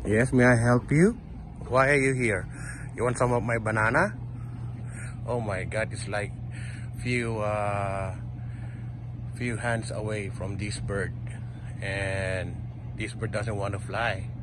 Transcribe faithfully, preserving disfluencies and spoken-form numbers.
Yes, may I help you? Why are you here? You want some of my banana? Oh my god, it's like few uh few hands away from this bird, and this bird doesn't want to fly.